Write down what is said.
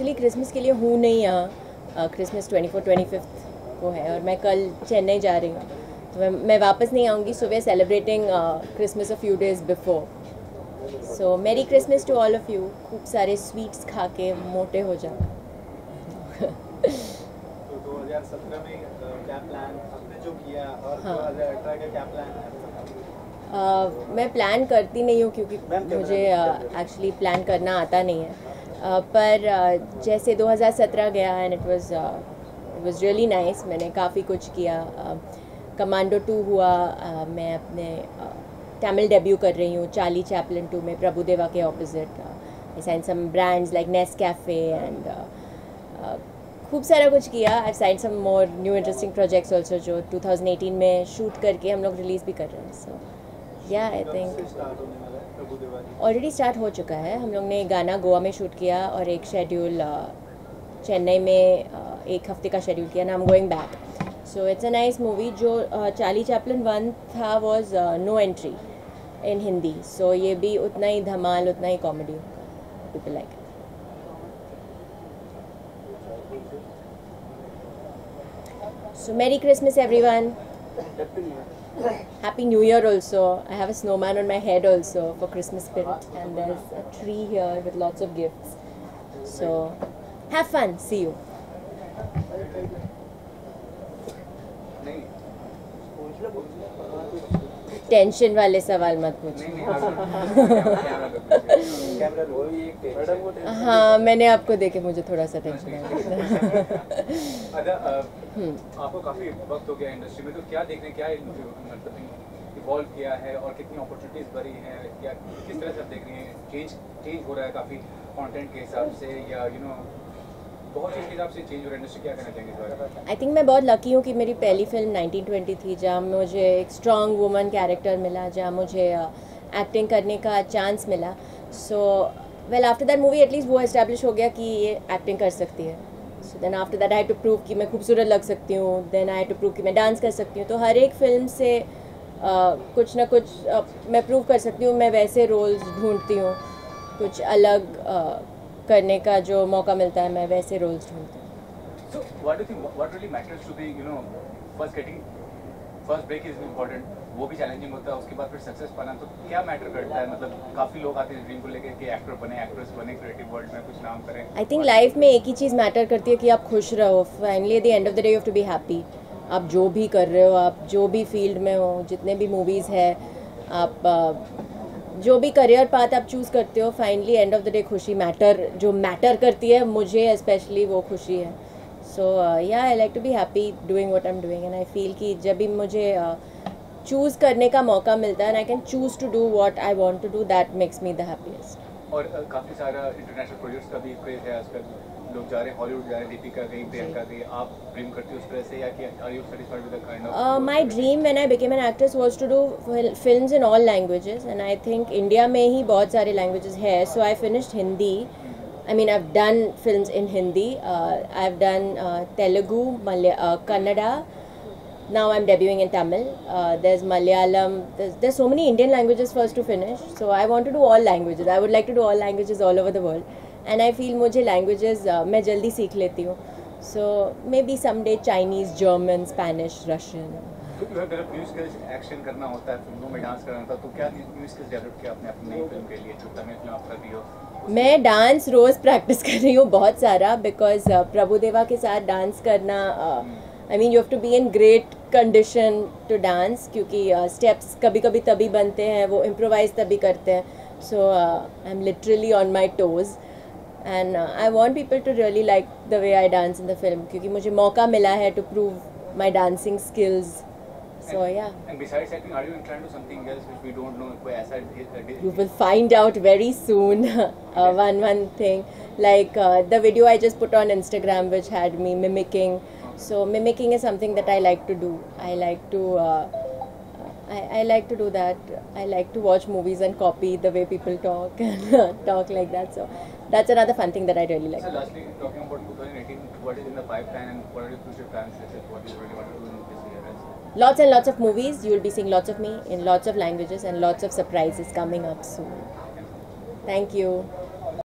Actually Christmas के लिए हूँ नहीं यहाँ। क्रिसमस 24-25 को है और मैं कल चेन्नई जा रही हूँ, तो मैं वापस नहीं आऊँगी। So we are celebrating Christmas a few days before. So merry Christmas to all of you. खूब सारे स्वीट्स खा के मोटे हो जाओ। तो 2017 में क्या प्लान आपने जो किया और 2018 का क्या प्लान है? मैं प्लान करती नहीं हूँ क्योंकि मुझे एक्चुअली प्लान करना आता नहीं है। पर जैसे 2017 गया and it was really nice. मैंने काफ़ी कुछ किया। कमांडो 2 हुआ। मैं अपने तमिल डेब्यू कर रही हूँ चार्ली चैपलिन 2 में, प्रभुदेवा के opposite. I sign some brands like Nescafe and खूब सारा कुछ किया। I sign some more new interesting projects also जो 2018 में शूट करके हम लोग रिलीज़ भी कर रहे हैं। सो yeah I think already start हो चुका है। हम लोग ने गाना गोवा में शूट किया और एक शेड्यूल चेन्नई में 1 हफ्ते का शेड्यूल किया ना। I am going back. So it's a nice movie. जो चार्ली चैपलिन 1 था was no entry in Hindi. So ये भी उतना ही धमाल, उतना ही कॉमेडी होगा। People like. So Merry Christmas everyone. Happy New Year also. I have a snowman on my head also for Christmas spirit, and there's a tree here with lots of gifts. So have fun. See you. Tension वाले सवाल मत पूछो। हाँ, मैंने आपको देखे मुझे थोड़ा सा टेंशन आ गया। आपको काफी वक्त हो गया इंडस्ट्री में, तो क्या देखने क्या मतलब इवॉल्व किया है और कितनी अपॉर्चुनिटीज भरी हैं, या किस तरह से आप देख रही हैं? चेंज हो रहा है काफी कंटेंट के हिसाब से, या बहुत चीज़ के हिसाब से चेंज हो रहा है इंडस्ट्री। क्या कहना चाहेंगे इस बारे में? आई थिंक मैं बहुत लकी हूँ कि मेरी पहली फिल्म 1920 थी, जहाँ मुझे एक स्ट्रॉन्ग वुमन कैरेक्टर मिला, जहाँ मुझे एक्टिंग करने का चांस मिला। So well after that movie at least वो एस्टैब्लिश हो गया कि ये एक्टिंग कर सकती है। So then after that I had to prove कि मैं खूबसूरत लग सकती हूँ। Then I had to prove कि मैं डांस कर सकती हूँ। तो हर एक फिल्म से कुछ ना कुछ मैं प्रूव कर सकती हूँ। मैं वैसे रोल्स ढूंढती हूँ, कुछ अलग करने का जो मौका मिलता है मैं वैसे रोल्स ढूंढती हूँ। So what do you think? What really matters to be, first break is important. वो भी चैलेंजिंग होता है, उसके बाद फिर सक्सेस पाना, तो क्या मैटर करता है? मतलब काफी लोग आते हैं ड्रीम को लेकर कि एक्टर बने, एक्ट्रेस बने, क्रिएटिव वर्ल्ड में कुछ नाम करें। आई थिंक लाइफ में एक ही चीज़ मैटर करती है कि आप खुश रहो। Finally at the end of the day you have to be happy. आप जो भी कर रहे हो, आप जो भी फील्ड में हो, जितने भी मूवीज़ है, आप जो भी करियर पाथ आप चूज़ करते हो, finally end of the day खुशी जो मैटर करती है मुझे स्पेशली वो खुशी है। So yeah I like to be happy doing what I am doing, and I feel कि जब भी मुझे चूज़ करने का मौका मिलता है and I can choose to do what I want to do, that makes me the happiest. और काफ़ी सारा इंटरनेशनल प्रोजेक्ट्स का भी क्रेज है आजकल, लोग जा रहे हैं हॉलीवुड जा रहे हैं, दीपिका गई, प्रियंका गई। आप ड्रीम करती हो उस तरह से, या कि are you satisfied with the kind of? My dream when I became an actress was to do films in all languages, and I think India में ही बहुत सारे लैंग्वेजेस है। So I finished Hindi. I mean, I've done films in Hindi. I've done Telugu, Kannada. Now I'm debuting in Tamil. There's Malayalam. There's so many Indian languages for us to finish. So I want to do all languages. I would like to do all languages all over the world. And I feel मुझे languages मैं जल्दी सीख लेती हूँ. So maybe someday Chinese, German, Spanish, Russian. अगर new skills action करना होता है, फिल्मों में डांस करना होता है, तो क्या न्यू स्किल्स डेवलप किया आपने अपनी नई फिल्म के लिए, जो तमिल फिल्म आप कर रही हो? मैं डांस रोज़ प्रैक्टिस कर रही हूँ बहुत सारा, बिकॉज प्रभुदेवा के साथ डांस करना, I mean you have to be in great condition to dance, क्योंकि स्टेप्स कभी कभी तभी बनते हैं, वो इम्प्रोवाइज तभी करते हैं. So I am literally on my toes and I want people to really like the way I dance in the film, क्योंकि मुझे मौका मिला है to prove my dancing skills. So yeah. And besides acting, are you inclined to something else which we don't know? कोई ऐसा You will find out very soon. One thing, like the video I just put on Instagram, which had me mimicking. So mimicking is something that I like to do. I like to do that. I like to watch movies and copy the way people talk and talk like that. So that's another fun thing that I really like. So lastly, talking about 2018, what is in the pipeline and what are your future plans? What you really want to do in this year? Lots and lots of movies. You will be seeing lots of me in lots of languages and lots of surprises coming up soon. Thank you.